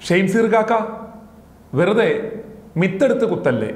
ഷംസീർ കാക്ക വെറുതെ മിത്തെടുത്ത് കുത്തല്ലേ.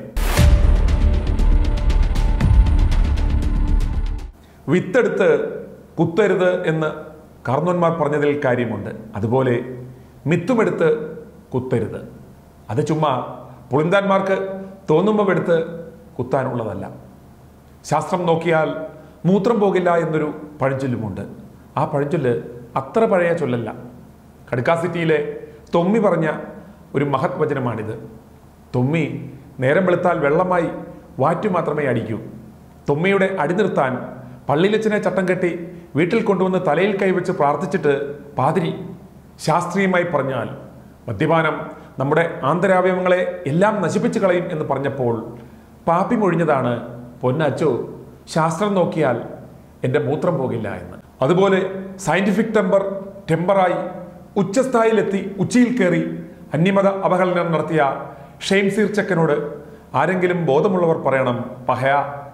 വിത്തെടുത്ത് കുത്തരുത് എന്ന് കാർന്നോന്മാർ പറഞ്ഞതിൽ കാര്യമുണ്ട്. അതുപോലെ മിത്തുമെടുത്ത് കുത്തരുത്. അത് ചുമ്മാ പുളിന്താന്മാർക്ക് തോന്നുമ്പോൾ എടുത്ത് കുത്താനുള്ളതല്ല. ശാസ്ത്രം നോക്കിയാൽ മൂത്രം പോകില്ല എന്നൊരു പഴഞ്ചൊല്ലുമുണ്ട്. ആ പഴഞ്ചൊല്ല് അത്ര പഴയ ചൊല്ലല്ല. കടുക്കാസിറ്റിയിലെ തൊമ്മി പറഞ്ഞ ഒരു മഹത് വചനമാണിത്. തൊമ്മി നേരം വെളുത്താൽ വെള്ളമായി വാറ്റു മാത്രമേ അടിക്കൂ. തൊമ്മിയുടെ അടി നിർത്താൻ പള്ളിയിലച്ചനെ ചട്ടം കെട്ടി വീട്ടിൽ കൊണ്ടുവന്ന് തലയിൽ കൈവച്ച് പ്രാർത്ഥിച്ചിട്ട് പാതിരി ശാസ്ത്രീയമായി പറഞ്ഞാൽ മദ്യപാനം നമ്മുടെ ആന്തരാവയവങ്ങളെ എല്ലാം നശിപ്പിച്ചു കളയും എന്ന് പറഞ്ഞപ്പോൾ പാപ്പി മൊഴിഞ്ഞതാണ്, പൊന്നച്ചോ ശാസ്ത്രം നോക്കിയാൽ എൻ്റെ മൂത്രം പോകില്ല എന്ന്. അതുപോലെ സയന്റിഫിക് ടെമ്പറായി ഉച്ചസ്ഥായിലെത്തി ഉച്ചിയിൽ കയറി അന്യമത അവഹേളനം നടത്തിയ ഷംസീർ ചക്കനോട് ആരെങ്കിലും ബോധമുള്ളവർ പറയണം, പഹയ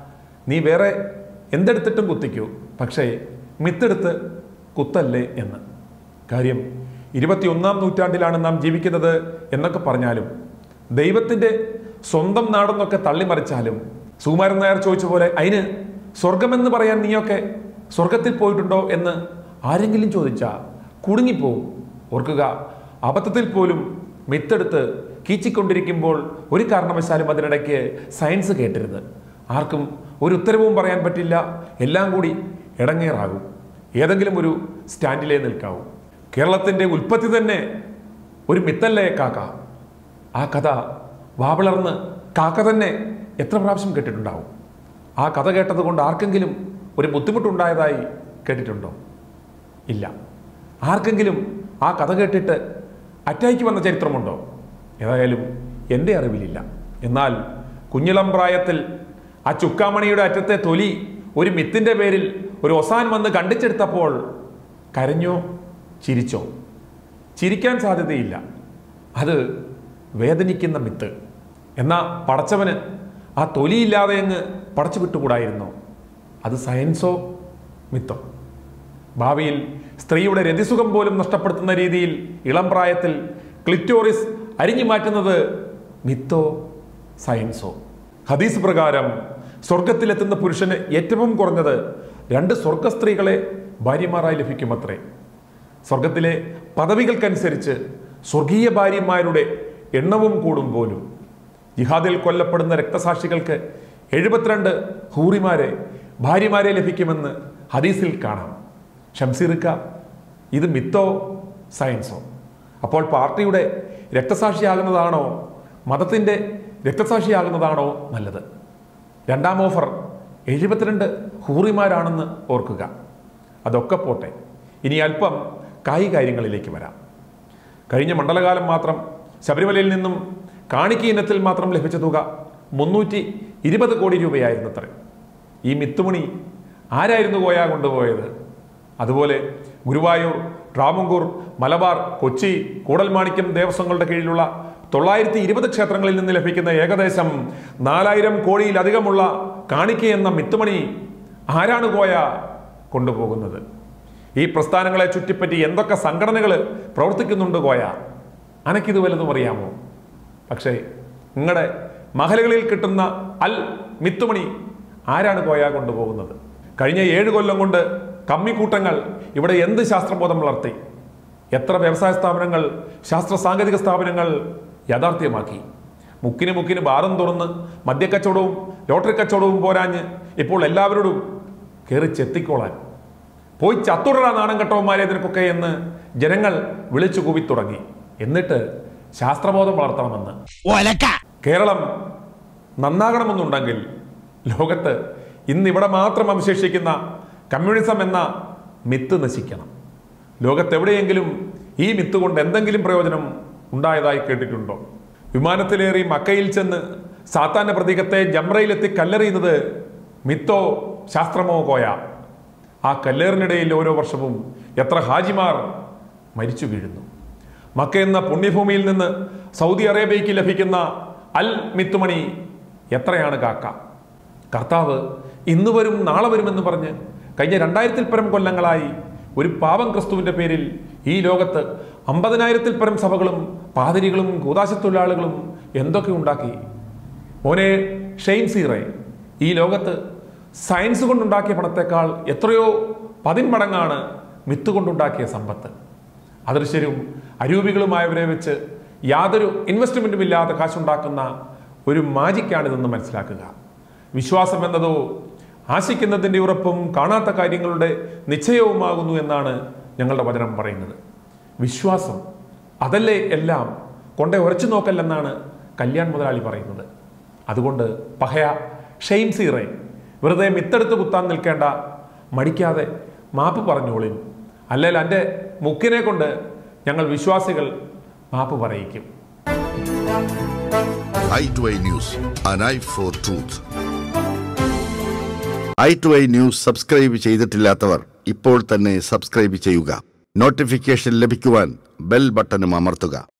നീ വേറെ എന്തെടുത്തിട്ടും കുത്തിക്കൂ, പക്ഷേ മിത്തെടുത്ത് കുത്തല്ലേ എന്ന്. കാര്യം 21-ാം നൂറ്റാണ്ടിലാണ് നാം ജീവിക്കുന്നത് എന്നൊക്കെ പറഞ്ഞാലും ദൈവത്തിൻ്റെ സ്വന്തം നാടെന്നൊക്കെ തള്ളിമറിച്ചാലും സുകുമാരൻ ചോദിച്ച പോലെ അതിന് സ്വർഗമെന്ന് പറയാൻ നീയൊക്കെ സ്വർഗത്തിൽ പോയിട്ടുണ്ടോ എന്ന് ആരെങ്കിലും ചോദിച്ചാൽ കുടുങ്ങിപ്പോവും. ഓർക്കുക, അബദ്ധത്തിൽ പോലും മിത്തെടുത്ത് കീച്ചിക്കൊണ്ടിരിക്കുമ്പോൾ ഒരു കാരണവശാലും അതിനിടയ്ക്ക് സയൻസ് കേട്ടരുത്. ആർക്കും ഒരു ഉത്തരവും പറയാൻ പറ്റില്ല. എല്ലാം കൂടി ഇടങ്ങേറാകും. ഏതെങ്കിലും ഒരു സ്റ്റാൻഡിലേ നിൽക്കാവൂ. കേരളത്തിൻ്റെ ഉൽപ്പത്തി തന്നെ ഒരു മിത്തല്ലേ കാക്ക. ആ കഥ വാവിളർന്ന് കാക്ക തന്നെ എത്ര പ്രാവശ്യം കേട്ടിട്ടുണ്ടാവും. ആ കഥ കേട്ടത് കൊണ്ട് ആർക്കെങ്കിലും ഒരു ബുദ്ധിമുട്ടുണ്ടായതായി കേട്ടിട്ടുണ്ടോ? ഇല്ല. ആർക്കെങ്കിലും ആ കഥ കേട്ടിട്ട് അറ്റാക്ക് വന്ന ചരിത്രമുണ്ടോ? ഏതായാലും എൻ്റെ അറിവിലില്ല. എന്നാൽ കുഞ്ഞിളം പ്രായത്തിൽ ആ ചുക്കാമണിയുടെ അറ്റത്തെ തൊലി ഒരു മിത്തിൻ്റെ പേരിൽ ഒരു ഒസാൻ വന്ന് കണ്ടിച്ചെടുത്തപ്പോൾ കരഞ്ഞോ ചിരിച്ചോ? ചിരിക്കാൻ സാധ്യതയില്ല. അത് വേദനിക്കുന്ന മിത്ത്. എന്നാൽ പടച്ചവന് ആ തൊലിയില്ലാതെ അങ്ങ് പടച്ചു വിട്ടുകൂടായിരുന്നോ? അത് സയൻസോ മിത്തോ? ഭാവിയിൽ സ്ത്രീയുടെ രതിസുഖം പോലും നഷ്ടപ്പെടുത്തുന്ന രീതിയിൽ ഇളം പ്രായത്തിൽ ക്ലിറ്റോറിസ് അരിഞ്ഞു മാറ്റുന്നത് മിത്തോ സയൻസോ? ഹദീസ് പ്രകാരം സ്വർഗത്തിലെത്തുന്ന പുരുഷന് ഏറ്റവും കുറഞ്ഞത് 2 സ്വർഗസ്ത്രീകളെ ഭാര്യമാരായി ലഭിക്കുമത്രേ. സ്വർഗത്തിലെ പദവികൾക്കനുസരിച്ച് സ്വർഗീയ ഭാര്യമാരുടെ എണ്ണവും കൂടും പോലും. ജിഹാദിൽ കൊല്ലപ്പെടുന്ന രക്തസാക്ഷികൾക്ക് 72 ഹൂറിമാരെ ഭാര്യമാരെ ലഭിക്കുമെന്ന് ഹദീസിൽ കാണാം. ഷംസീർക്ക, ഇത് മിത്തോ സയൻസോ? അപ്പോൾ പാർട്ടിയുടെ രക്തസാക്ഷിയാകുന്നതാണോ മതത്തിൻ്റെ രക്തസാക്ഷിയാകുന്നതാണോ നല്ലത്? രണ്ടാം ഓഫർ 72 ഹൂറിമാരാണെന്ന് ഓർക്കുക. അതൊക്കെ പോട്ടെ, ഇനി അല്പം കാര്യങ്ങളിലേക്ക് വരാം. കഴിഞ്ഞ മണ്ഡലകാലം മാത്രം ശബരിമലയിൽ നിന്നും കാണിക്ക ഇനത്തിൽ മാത്രം ലഭിച്ച തുക 320 കോടി രൂപയായിരുന്നത്രേ. ഈ മിത്തുമണി ആരായിരുന്നു കോയ കൊണ്ടുപോയത്? അതുപോലെ ഗുരുവായൂർ, ട്രാവൻകൂർ, മലബാർ, കൊച്ചി, കൂടൽമാണിക്യം ദേവസ്വങ്ങളുടെ കീഴിലുള്ള 920 ക്ഷേത്രങ്ങളിൽ നിന്ന് ലഭിക്കുന്ന ഏകദേശം 4000 കോടിയിലധികമുള്ള കാണിക്ക എന്ന മിത്തുമണി ആരാണ് കോയ കൊണ്ടുപോകുന്നത്? ഈ പ്രസ്ഥാനങ്ങളെ ചുറ്റിപ്പറ്റി എന്തൊക്കെ സംഘടനകൾ പ്രവർത്തിക്കുന്നുണ്ട് കോയ? അനക്കിത് വല്ലതും അറിയാമോ? പക്ഷേ നിങ്ങളുടെ മഹലുകളിൽ കിട്ടുന്ന മിത്തുമണി ആരാണ് കോയ കൊണ്ടുപോകുന്നത്? കഴിഞ്ഞ 7 കൊല്ലം കൊണ്ട് കമ്മിക്കൂട്ടങ്ങൾ ഇവിടെ എന്ത് ശാസ്ത്രബോധം വളർത്തി? എത്ര വ്യവസായ സ്ഥാപനങ്ങൾ, ശാസ്ത്ര സാങ്കേതിക സ്ഥാപനങ്ങൾ യാഥാർത്ഥ്യമാക്കി? മുക്കിന് ബാറും തുറന്ന് മദ്യക്കച്ചവടവും ലോട്ടറി കച്ചവടവും പോരാഞ്ഞ് ഇപ്പോൾ എല്ലാവരോടും കയറി ചെത്തിക്കോളാൻ, പോയി ചത്തുടരാ നാണം കെട്ടവന്മാരെ നിനക്കൊക്കെ എന്ന് ജനങ്ങൾ വിളിച്ചു കൂവി തുടങ്ങി. എന്നിട്ട് ശാസ്ത്രബോധം വളർത്തണമെന്ന്. കേരളം നന്നാകണമെന്നുണ്ടെങ്കിൽ ലോകത്ത് ഇന്നിവിടെ മാത്രം അവശേഷിക്കുന്ന കമ്മ്യൂണിസം എന്ന മിത്ത് നശിക്കണം. ലോകത്തെവിടെയെങ്കിലും ഈ മിത്ത് കൊണ്ട് എന്തെങ്കിലും പ്രയോജനം ഉണ്ടായതായി കേട്ടിട്ടുണ്ടോ? വിമാനത്തിലേറി മക്കയിൽ ചെന്ന് സാത്താന്റെ പ്രതീകത്തെ ജംറയിലെത്തി കല്ലെറിയുന്നത് മിത്തോ ശാസ്ത്രമോ കോയ? ആ കല്ലേറിനിടയിൽ ഓരോ വർഷവും എത്ര ഹാജിമാർ മരിച്ചു വീഴുന്നു? മക്ക എന്ന പുണ്യഭൂമിയിൽ നിന്ന് സൗദി അറേബ്യയ്ക്ക് ലഭിക്കുന്ന മിത്തുമണി എത്രയാണ് കാക്ക? കർത്താവ് ഇന്ന് വരും നാളെ വരുമെന്ന് പറഞ്ഞ് കഴിഞ്ഞ 2000-ൽ പരം കൊല്ലങ്ങളായി ഒരു പാവം ക്രിസ്തുവിൻ്റെ പേരിൽ ഈ ലോകത്ത് 50,000-ൽ പരം സഭകളും പാതിരികളും കൂദാശത്തൊഴിലാളികളും എന്തൊക്കെ ഉണ്ടാക്കി. മോനെ ഷംസീറെ, ഈ ലോകത്ത് സയൻസ് കൊണ്ടുണ്ടാക്കിയ പണത്തേക്കാൾ എത്രയോ 10 മടങ്ങാണ് മിത്ത് കൊണ്ടുണ്ടാക്കിയ സമ്പത്ത്. അദൃശ്യരും അരൂപികളുമായവരെ വെച്ച് യാതൊരു ഇൻവെസ്റ്റ്മെന്റും ഇല്ലാതെ കാശുണ്ടാക്കുന്ന ഒരു മാജിക്കാണിതെന്ന് മനസ്സിലാക്കുക. വിശ്വാസം എന്നതോ ആശിക്കുന്നതിൻ്റെ ഉറപ്പും കാണാത്ത കാര്യങ്ങളുടെ നിശ്ചയവുമാകുന്നു എന്നാണ് ഞങ്ങളുടെ വചനം പറയുന്നത്. വിശ്വാസം അതല്ലേ എല്ലാം, കൊണ്ടേ ഉറച്ചു നോക്കല്ലെന്നാണ് കല്യാൺ മുതലാളി പറയുന്നത്. അതുകൊണ്ട് പഹയ ഷംസീറെ, വെറുതെ മിത്തെടുത്ത് കുത്താൻ നിൽക്കേണ്ട, മടിക്കാതെ മാപ്പ് പറഞ്ഞോളിൻ. അല്ലെങ്കിൽ എൻ്റെ മുക്കിനെ കൊണ്ട് ഞങ്ങൾ വിശ്വാസികൾ മാപ്പ് പറയിക്കും. i2i News, an eye for truth. i2i News subscribe ചെയ്തിട്ടില്ലാത്തവർ ഇപ്പോൾ തന്നെ സബ്സ്ക്രൈബ് ചെയ്യുക. നോട്ടിഫിക്കേഷൻ ലഭിക്കുവാൻ ബെൽ ബട്ടണും അമർത്തുക.